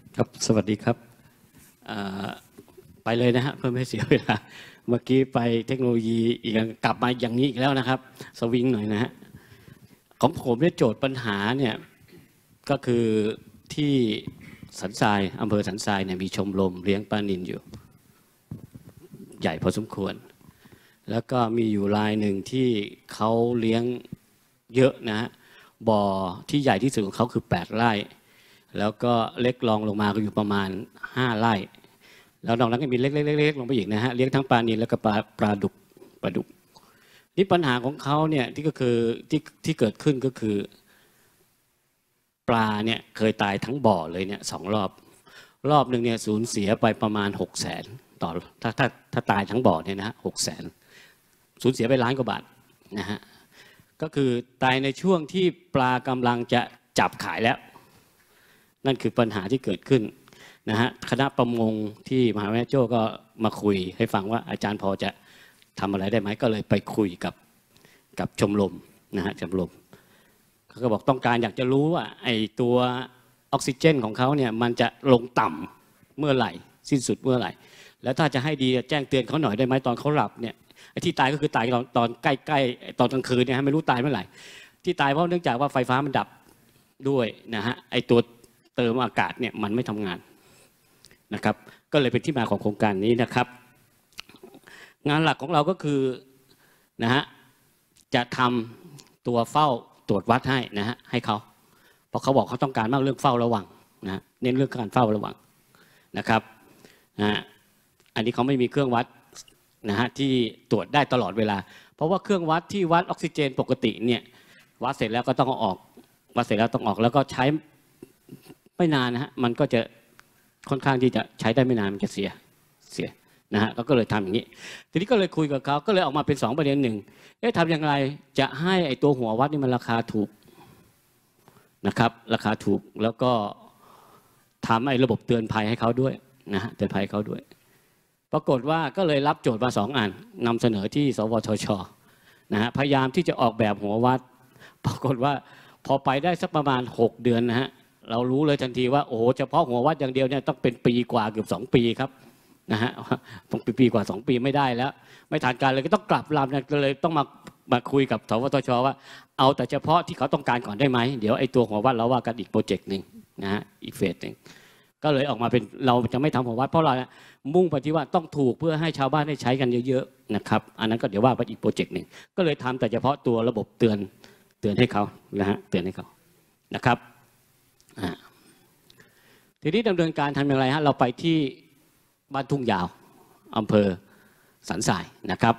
ครับสวัสดีครับไปเลยนะฮะเพื่อไม่เสียเวลาเมื่อกี้ไปเทคโนโลยีอีกกลับมาอย่างนี้อีกแล้วนะครับสวิงหน่อยนะฮะของผมเนี่ยโจทย์ปัญหาเนี่ยก็คือที่สันทรายอำเภอสันทรายเนี่ยมีชมรมเลี้ยงปลานิลอยู่ใหญ่พอสมควรแล้วก็มีอยู่รายหนึ่งที่เขาเลี้ยงเยอะนะฮะบ่อที่ใหญ่ที่สุดของเขาคือ8 ไร่แล้วก็เล็กรองลงมาก็อยู่ประมาณ5 ไร่แล้วนอกนั้นก็มีเล็กๆลงไปอีกนะฮะเลี้ยงทั้งปลานิลแล้วก็ปลาดุกนี่ปัญหาของเขาเนี่ยที่ก็คือที่เกิดขึ้นก็คือปลาเนี่ยเคยตายทั้งบ่อเลยเนี่ย2 รอบหนึ่งเนี่ยสูญเสียไปประมาณ600,000ต่อถ้าตายทั้งบ่อเนี่ยนะ600,000สูญเสียไป1,000,000 กว่าบาทนะฮะก็คือตายในช่วงที่ปลากำลังจะจับขายแล้วนั่นคือปัญหาที่เกิดขึ้นนะฮะคณะประมงที่มหาวิทยาลัยโจ้ก็มาคุยให้ฟังว่าอาจารย์พอจะทำอะไรได้ไหมก็เลยไปคุยกับชมรมนะฮะชมรมเขาก็บอกต้องการอยากจะรู้ว่าไอ้ตัวออกซิเจนของเขาเนี่ยมันจะลงต่ำเมื่อไหร่สิ้นสุดเมื่อไหร่แล้วถ้าจะให้ดีแจ้งเตือนเขาหน่อยได้ไหมตอนเขาหลับเนี่ยไอ้ที่ตายก็คือตายตอนใกล้ตอนกลางคืนเนี่ยไม่รู้ตายเมื่อไหร่ที่ตายเพราะเนื่องจากว่าไฟฟ้ามันดับด้วยนะฮะไอ้ตัวเติมอากาศเนี่ยมันไม่ทำงานนะครับก็เลยเป็นที่มาของโครงการนี้นะครับงานหลักของเราก็คือนะฮะจะทำตัวเฝ้าตรวจวัดให้นะฮะให้เขาเพราะเขาบอกเขาต้องการมากเรื่องเฝ้าระวังนะเน้นเรื่องการเฝ้าระวังนะครับอันนี้เขาไม่มีเครื่องวัดนะฮะที่ตรวจได้ตลอดเวลาเพราะว่าเครื่องวัดที่วัดออกซิเจนปกติเนี่ยวัดเสร็จแล้วก็ต้องเอาออกวัดเสร็จแล้วต้องออกแล้วก็ใช้ไม่นานนะฮะมันก็จะค่อนข้างที่จะใช้ได้ไม่นานมันจะเสียนะฮะก็เลยทำอย่างนี้ทีนี้ก็เลยคุยกับเขาก็เลยออกมาเป็น2 ประเด็นหนึ่งทำอย่างไรจะให้ไอ้ตัวหัววัดนี่มันราคาถูกนะครับราคาถูกแล้วก็ทำไอ้ระบบเตือนภัยให้เขาด้วยนะฮะเตือนภัยเขาด้วยปรากฏว่าก็เลยรับโจทย์มา2 อันนำเสนอที่สวทช.นะฮะพยายามที่จะออกแบบหัววัดปรากฏว่าพอไปได้สักประมาณ6 เดือนนะฮะเรารู้เลยทันทีว่าโอ้โหเฉพาะหัววัดอย่างเดียวเนี่ยต้องเป็นปีกว่าเกือบ2 ปีครับนะฮะต้องปีกว่า2 ปีไม่ได้แล้วไม่ทันการเลยก็ต้องกลับลำเลยต้องมาคุยกับสวทช.ว่าเอาแต่เฉพาะที่เขาต้องการก่อนได้ไหมเดี๋ยวไอ้ตัวหัววัดเราว่ากันอีกโปรเจกต์หนึ่งนะฮะอีกเฟสหนึ่งก็เลยออกมาเป็นเราจะไม่ทำหัววัดเพราะเรามุ่งไปที่ว่าต้องถูกเพื่อให้ชาวบ้านได้ใช้กันเยอะๆนะครับอันนั้นก็เดี๋ยวว่าไปอีกโปรเจกต์หนึ่งก็เลยทำแต่เฉพาะตัวระบบเตือนให้เขานะฮะเตือนให้เขานะครับทีนี้ดำเนินการทำอย่างไรฮะเราไปที่บ้านทุ่งยาวอำเภอสันทรายนะครับ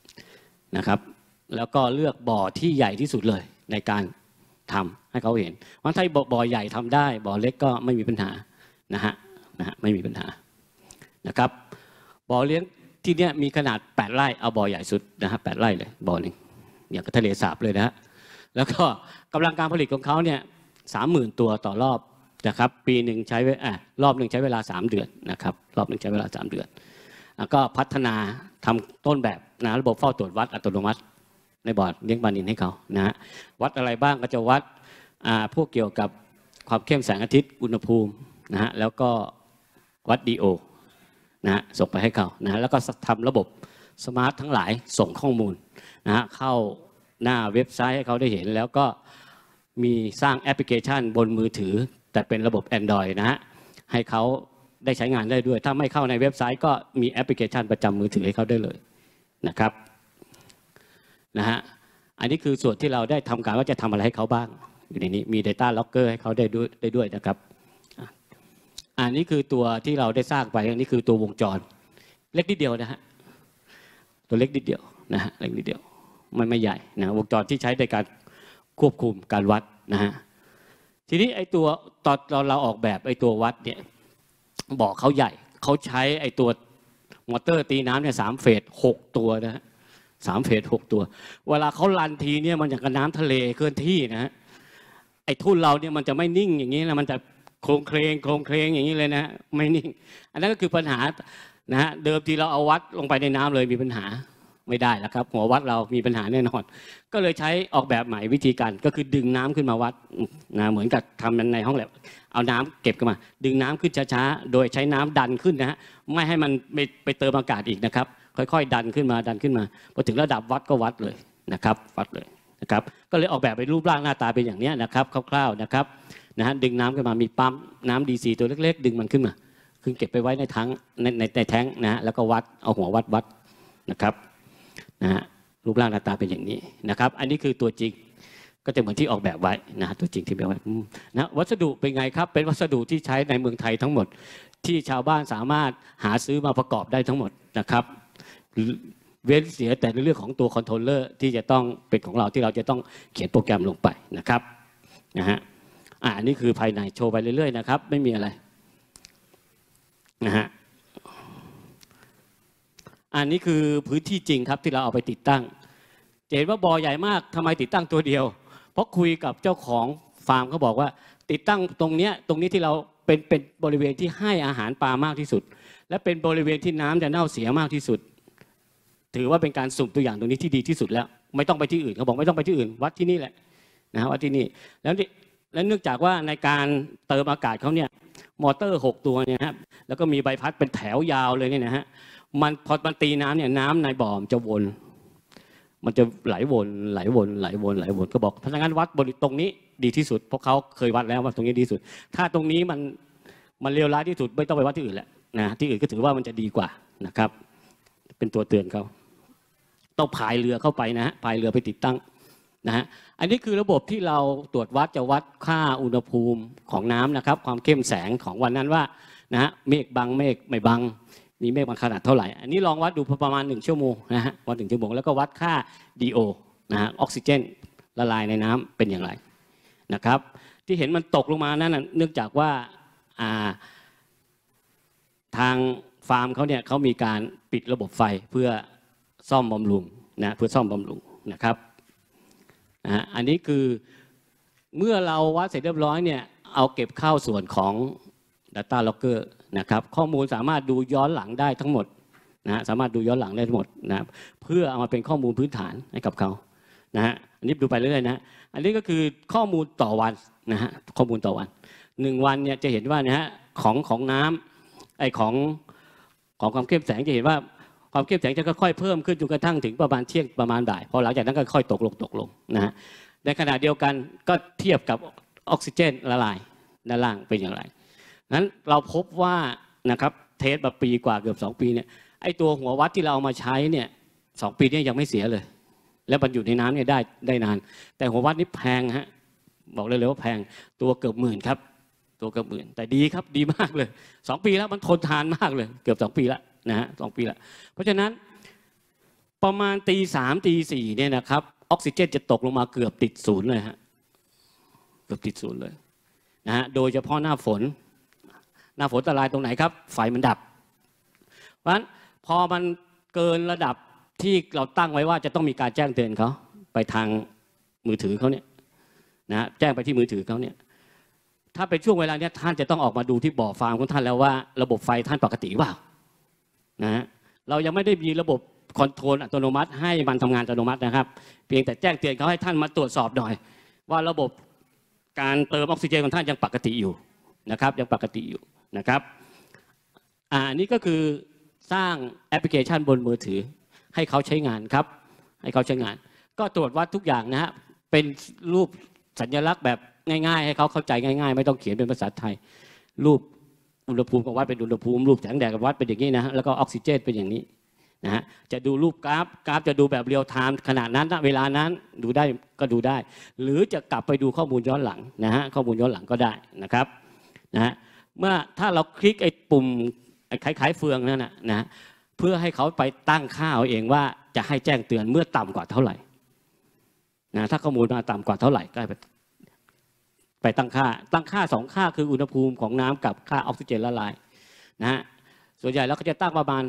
แล้วก็เลือกบ่อที่ใหญ่ที่สุดเลยในการทำให้เขาเห็นว่าถ้าบ่อใหญ่ทำได้บ่อเล็กก็ไม่มีปัญหานะฮะไม่มีปัญหานะครับบ่อเลี้ยงที่เนี้ยมีขนาด8 ไร่เอาบ่อใหญ่สุดนะฮะ8 ไร่เลยบ่อหนึ่งอย่างกับทะเลสาบเลยนะฮะแล้วก็กำลังการผลิตของเขาเนี่ย30,000 ตัวต่อรอบนะครับปีหนึ่งใช้รอบหนึ่งใช้เวลา3 เดือนนะครับรอบหนึ่งใช้เวลา3 เดือนแล้วก็พัฒนาทำต้นแบบนะระบบเฝ้าตรวจวัดอัตโนมัติในบ่อเลี้ยงปลานิลให้เขานะฮะวัดอะไรบ้างก็จะวัดพวกเกี่ยวกับความเข้มแสงอาทิตย์อุณหภูมินะฮะแล้วก็วัดDOนะฮะส่งไปให้เขานะฮะแล้วก็ทำระบบสมาร์ททั้งหลายส่งข้อมูลนะฮะเข้าหน้าเว็บไซต์ให้เขาได้เห็นแล้วก็มีสร้างแอปพลิเคชันบนมือถือแต่เป็นระบบ Android นะฮะให้เขาได้ใช้งานได้ด้วยถ้าไม่เข้าในเว็บไซต์ก็มีแอปพลิเคชันประจำมือถือให้เขาได้เลยนะครับนะฮะอันนี้คือส่วนที่เราได้ทำการว่าจะทำอะไรให้เขาบ้างอยู่ในนี้มี Data Logger ให้เขาได้ด้วยนะครับอันนี้คือตัวที่เราได้สร้างไปอันนี้คือตัววงจรเล็กนิดเดียวนะฮะตัวเล็กนิดเดียวนะฮะเล็กนิดเดียวไม่ใหญ่นะวงจรที่ใช้ในการควบคุมการวัดนะฮะทีนี้ไอ้ตัวตอนเราออกแบบไอ้ตัววัดเนี่ยบ่อเขาใหญ่เขาใช้ไอ้ตัวมอเตอร์ตีน้ำเนี่ย3 เฟส 6 ตัวนะฮะ3 เฟส 6 ตัวเวลาเขาลันทีเนี่ยมันอย่างกับน้ำทะเลเคลื่อนที่นะฮะไอ้ทุ่นเราเนี่ยมันจะไม่นิ่งอย่างนี้นะมันจะโครงเคลงอย่างนี้เลยนะไม่นิ่งอันนั้นก็คือปัญหานะฮะเดิมทีเราเอาวัดลงไปในน้ำเลยมีปัญหาไม่ได้แล้วครับหัววัดเรามีปัญหาแน่นอนก็เลยใช้ออกแบบใหม่วิธีการก็คือดึงน้ำขึ้นมาวัดนะเหมือนกับทำในห้องแลบเอาน้ำเก็บขึ้นมาดึงน้ำขึ้นช้าๆโดยใช้น้ำดันขึ้นนะฮะไม่ให้มันไปเติมอากาศอีกนะครับค่อยๆดันขึ้นมาพอถึงระดับวัดก็วัดเลยนะครับวัดเลยนะครับก็เลยออกแบบเป็นรูปร่างหน้าตาเป็นอย่างนี้นะครับคร่าวๆนะครับนะฮะดึงน้ำขึ้นมามีปั๊มน้ำ DC ตัวเล็กๆดึงมันขึ้นมาคือเก็บไปไว้ในถังในแท้งนะฮะแล้วก็วัดเอาหัววัดนะครับนะฮะรูปร่างหน้าตาเป็นอย่างนี้นะครับอันนี้คือตัวจริงก็จะเหมือนที่ออกแบบไว้นะตัวจริงที่แบบไว้นะวัสดุเป็นไงครับเป็นวัสดุที่ใช้ในเมืองไทยทั้งหมดที่ชาวบ้านสามารถหาซื้อมาประกอบได้ทั้งหมดนะครับเว้นเสียแต่ในเรื่องของตัวคอนโทรลเลอร์ที่จะต้องเป็นของเราที่เราจะต้องเขียนโปรแกรมลงไปนะครับนะฮะอันนี้คือภายในโชว์ไปเรื่อยๆนะครับไม่มีอะไรนะฮะอันนี้คือพื้นที่จริงครับที่เราเอาไปติดตั้งเห็นว่าบ่อใหญ่มากทำไมติดตั้งตัวเดียวเพราะคุยกับเจ้าของฟาร์มเขาบอกว่าติดตั้งตรงนี้ที่เราเป็นบริเวณที่ให้อาหารปลามากที่สุดและเป็นบริเวณที่น้ำจะเน่าเสียมากที่สุดถือว่าเป็นการสุ่มตัวอย่างตรงนี้ที่ดีที่สุดแล้วไม่ต้องไปที่อื่นเขาบอกไม่ต้องไปที่อื่นวัดที่นี่แหละนะวัดที่นี่แล้วเนื่องจากว่าในการเติมอากาศเขาเนี่ยมอเตอร์6ตัวเนี่ยครับแล้วก็มีใบพัดเป็นแถวยาวเลยเนี่ยนะฮะพอมันตีน้ำเนี่ยน้ำในบ่อมันจะวนมันจะไหลวนก็บอกพนักงานวัดบริตรงนี้ดีที่สุดเพราะเขาเคยวัดแล้วว่าตรงนี้ดีที่สุดถ้าตรงนี้มันเลวร้ายที่สุดไม่ต้องไปวัดที่อื่นแหละนะที่อื่นก็ถือว่ามันจะดีกว่านะครับเป็นตัวเตือนเขาต้องพายเรือเข้าไปนะฮะพายเรือไปติดตั้งนะฮะอันนี้คือระบบที่เราตรวจวัดจะวัดค่าอุณหภูมิของน้ำนะครับความเข้มแสงของวันนั้นว่านะฮะเมฆบังเมฆไม่บังมีเมฆบางขนาดเท่าไหร่อันนี้ลองวัดดูประมาณ1 ชั่วโมงนะฮะวัด1 ชั่วโมงแล้วก็วัดค่า DO นะฮะออกซิเจนละลายในน้ำเป็นอย่างไรนะครับที่เห็นมันตกลงมานั่นเนื่องจากว่าทางฟาร์มเขาเนี่ยเขามีการปิดระบบไฟเพื่อซ่อมบำรุงนะเพื่อซ่อมบำรุงนะครับอันนี้คือเมื่อเราวัดเสร็จเรียบร้อยเนี่ยเอาเก็บเข้าส่วนของ Data Logger นะครับข้อมูลสามารถดูย้อนหลังได้ทั้งหมดนะสามารถดูย้อนหลังได้ทั้งหมดนะเพื่อเอามาเป็นข้อมูลพื้นฐานให้กับเขานะฮะอันนี้ดูไปเรื่อยๆนะอันนี้ก็คือข้อมูลต่อวันนะฮะข้อมูลต่อวัน1 วันเนี่ยจะเห็นว่านะฮะของน้ำของความเข้มแสงจะเห็นว่าความเข้มแสงจะค่อยๆเพิ่มขึ้นจนกระทั่งถึงประมาณเที่ยงประมาณบ่ายพอหลังจากนั้นก็ค่อยตกลงนะฮะในขณะเดียวกันก็เทียบกับออกซิเจนละลายด้านล่างเป็นอย่างไรนั้นเราพบว่านะครับเทสมาปีกว่าเกือบ2 ปีเนี่ยไอ้ตัวหัววัดที่เราเอามาใช้เนี่ย2 ปีนี้ยังไม่เสียเลยแล้วมันอยู่ในน้ำเนี่ยได้นานแต่หัววัดนี้แพงฮะบอกเลยว่าแพงตัวเกือบ10,000ครับตัวเกือบ10,000แต่ดีครับดีมากเลย2 ปีแล้วมันทนทานมากเลยเกือบ2 ปีแล้วนะฮะ2 ปีแล้วเพราะฉะนั้นประมาณตี 3 ตี 4เนี่ยนะครับออกซิเจนจะตกลงมาเกือบติด0เลยฮะเกือบติด0เลยนะฮะโดยเฉพาะหน้าฝนอันตรายตรงไหนครับไฟมันดับเพราะฉะนั้นพอมันเกินระดับที่เราตั้งไว้ว่าจะต้องมีการแจ้งเตือนเขาไปทางมือถือเขาเนี่ยนะแจ้งไปที่มือถือเขาเนี่ยถ้าเป็นช่วงเวลานี้ท่านจะต้องออกมาดูที่บ่อฟาร์มของท่านแล้วว่าระบบไฟท่านปกติเปล่านะเรายังไม่ได้มีระบบคอนโทรลอัตโนมัติให้มันทำงานอัตโนมัตินะครับเพียงแต่แจ้งเตือนเขาให้ท่านมาตรวจสอบหน่อยว่าระบบการเติมออกซิเจนของท่านยังปกติอยู่นะครับยังปกติอยู่นะครับอันนี้ก็คือสร้างแอปพลิเคชันบนมือถือให้เขาใช้งานครับให้เขาใช้งานก็ตรวจวัดทุกอย่างนะฮะเป็นรูปสัญลักษณ์แบบง่ายๆให้เขาเข้าใจง่ายๆไม่ต้องเขียนเป็นภาษาไทยรูปอุณหภูมิก็วัดเป็นอุณหภูมิรูปแสงแดดก็วัดเป็นอย่างนี้นะฮะแล้วก็ออกซิเจนเป็นอย่างนี้นะฮะจะดูรูปกราฟจะดูแบบเรียลไทม์ขณะนั้นณเวลานั้นดูได้ก็ดูได้หรือจะกลับไปดูข้อมูลย้อนหลังนะฮะข้อมูลย้อนหลังก็ได้นะครับนะฮะเมื่อถ้าเราคลิกไอ้ปุ่มคล้ายๆเฟืองนั่นนะเพื่อให้เขาไปตั้งค่าเอาเองว่าจะให้แจ้งเตือนเมื่อต่ำกว่าเท่าไหร่นะถ้าข้อมูลมาต่ำกว่าเท่าไหร่ก็ไปตั้งค่า2 ค่าคืออุณหภูมิของน้ำกับค่าออกซิเจนละลายนะฮะส่วนใหญ่แล้วก็จะตั้งประมาณ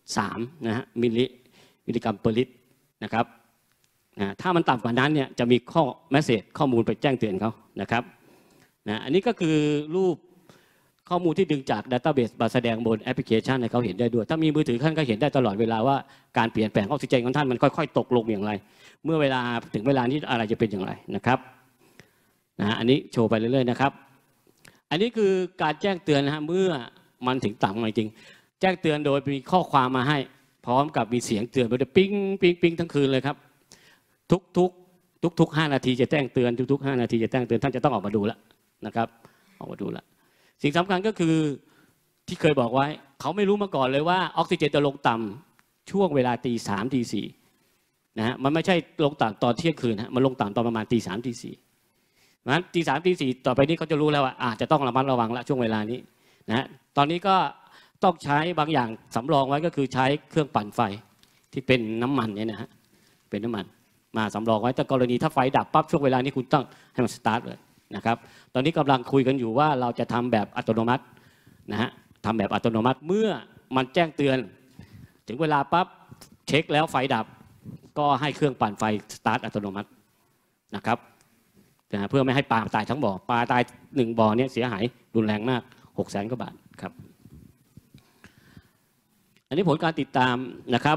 3นะฮะมิลลิกรัมเปอร์ลิตรนะครับถ้ามันต่ำกว่านั้นเนี่ยจะมีข้อเมสเสจข้อมูลไปแจ้งเตือนเขานะครับนะอันนี้ก็คือรูปข้อมูลที่ดึงจาก Database มาแสดงบนแอปพลิเคชันให้เขาเห็นได้ด้วยถ้ามีมือถือท่านก็เห็นได้ตลอดเวลาว่าการเปลี่ยนแปลงออกซิเจนของท่านมันค่อยๆตกลงอย่างไรเมื่อเวลาถึงเวลานี้อะไรจะเป็นอย่างไรนะครับอันนี้โชว์ไปเรื่อยๆนะครับอันนี้คือการแจ้งเตือนนะฮะเมื่อมันถึงต่ำจริงแจ้งเตือนโดยมีข้อความมาให้พร้อมกับมีเสียงเตือนไปด้วยปิ๊งปิ๊งปิ๊งทั้งคืนเลยครับทุก5 นาทีจะแจ้งเตือนทุกๆ5 นาทีจะแจ้งเตือนท่านจะต้องออกมาดูแล้วนะครับออกมาดูแล้วสิ่งสำคัญก็คือที่เคยบอกไว้เขาไม่รู้มาก่อนเลยว่าออกซิเจนจะลงต่ำช่วงเวลาตี3ตี4นะฮะมันไม่ใช่ลงต่ำตอนเที่ยงคืนฮะมันลงต่ำตอนประมาณตี3ตี4งั้นตี3ตี4ต่อไปนี้เขาจะรู้แล้วว่าจะต้องระมัดระวังละช่วงเวลานี้นะฮะตอนนี้ก็ต้องใช้บางอย่างสำรองไว้ก็คือใช้เครื่องปั่นไฟที่เป็นน้ำมันเนี่ยนะฮะเป็นน้ำมันมาสำรองไว้แต่กรณีถ้าไฟดับปั๊บช่วงเวลานี้คุณต้องให้มันสตาร์ทเลยนะครับตอนนี้กำลังคุยกันอยู่ว่าเราจะทำแบบอัตโนมัตินะฮะทำแบบอัตโนมัติเมื่อมันแจ้งเตือนถึงเวลาปั๊บเช็คแล้วไฟดับก็ให้เครื่องปั่นไฟสตาร์ทอัตโนมัตินะครับเพื่อไม่ให้ปลาตายทั้งบ่อปลาตาย1 บ่อเนี่ยเสียหายรุนแรงมาก600,000 กว่าบาทครับอันนี้ผลการติดตามนะครับ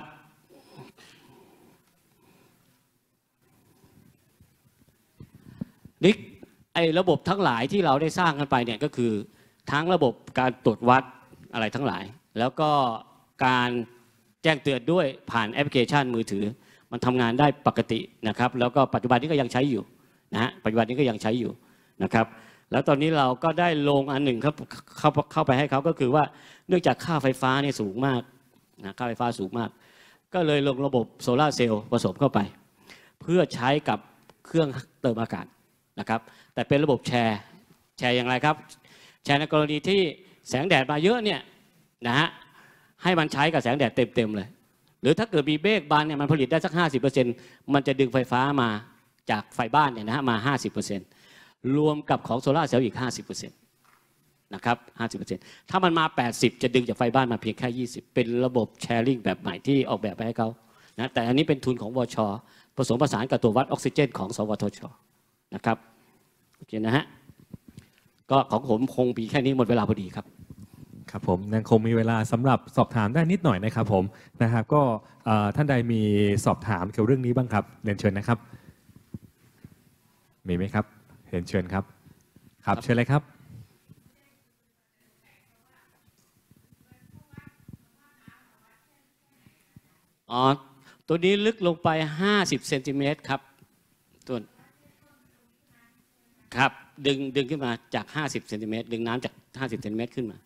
นี่ไอ้ระบบทั้งหลายที่เราได้สร้างกันไปเนี่ยก็คือทั้งระบบการตรวจวัดอะไรทั้งหลายแล้วก็การแจ้งเตือนด้วยผ่านแอปพลิเคชันมือถือมันทำงานได้ปกตินะครับแล้วก็ปัจจุบันนี้ก็ยังใช้อยู่นะฮะปัจจุบันนี้ก็ยังใช้อยู่นะครับแล้วตอนนี้เราก็ได้ลงอันหนึ่งครับเข้าไปให้เขาก็คือว่าเนื่องจากค่าไฟฟ้าเนี่ยสูงมากนะค่าไฟฟ้าสูงมากก็เลยลงระบบโซลาร์เซลล์ผสมเข้าไปเพื่อใช้กับเครื่องเติมอากาศนะครับแต่เป็นระบบแชร์อย่างไรครับแชร์ในกรณีที่แสงแดดมาเยอะเนี่ยนะฮะให้มันใช้กับแสงแดดเต็มเลยหรือถ้าเกิดมีเมฆบานเนี่ยมันผลิตได้สัก 50% มันจะดึงไฟฟ้ามาจากไฟบ้านเนี่ยนะฮะมา 50% รวมกับของโซลาร์เซลล์อีก 50% นะครับ 50% ถ้ามันมา 80 จะดึงจากไฟบ้านมาเพียงแค่ 20 เป็นระบบแชร์ลิงแบบใหม่ที่ออกแบบไปให้เขานะแต่อันนี้เป็นทุนของวช.ผสมผสานกับตัววัดออกซิเจนของสวทช.นะครับโอเคนะฮะก็ของผมคงมีแค่นี้หมดเวลาพอดีครับครับผมยังคงมีเวลาสำหรับสอบถามได้นิดหน่อยนะครับผมนะครับก็ท่านใดมีสอบถามเกี่ยวกับเรื่องนี้บ้างครับเรียนเชิญนะครับมีไหมครับเรียนเชิญครับครับเชิญเลยครับตัวนี้ลึกลงไป50 เซนติเมตรครับตัวครับดึงขึ้นมาจาก50 เซนติเมตรดึงน้ำจาก50 เซนติเมตรขึ้นมา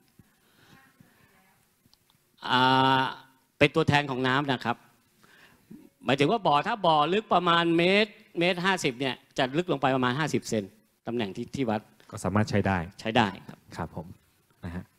เป็นตัวแทนของน้ำนะครับหมายถึงว่าบ่อถ้าบ่อลึกประมาณเมตร50เนี่ยจะลึกลงไปประมาณ50 เซนตำแหน่งที่วัดก็สามารถใช้ได้ครับครับผมนะฮะ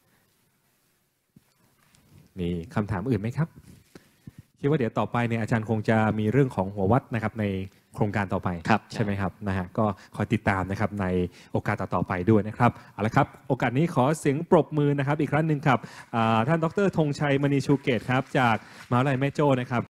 มีคำถามอื่นไหมครับคิดว่าเดี๋ยวต่อไปเนี่ยอาจารย์คงจะมีเรื่องของหัววัดนะครับในโครงการต่อไปใช่ไหมครับนะฮะก็คอยติดตามนะครับในโอกาสต่อไปด้วยนะครับเอาละครับโอกาสนี้ขอเสียงปรบมือนะครับอีกครั้งหนึ่งครับท่านดร.ธงชัยมณีชูเกตครับจากมหาวิทยาลัยแม่โจ้นะครับ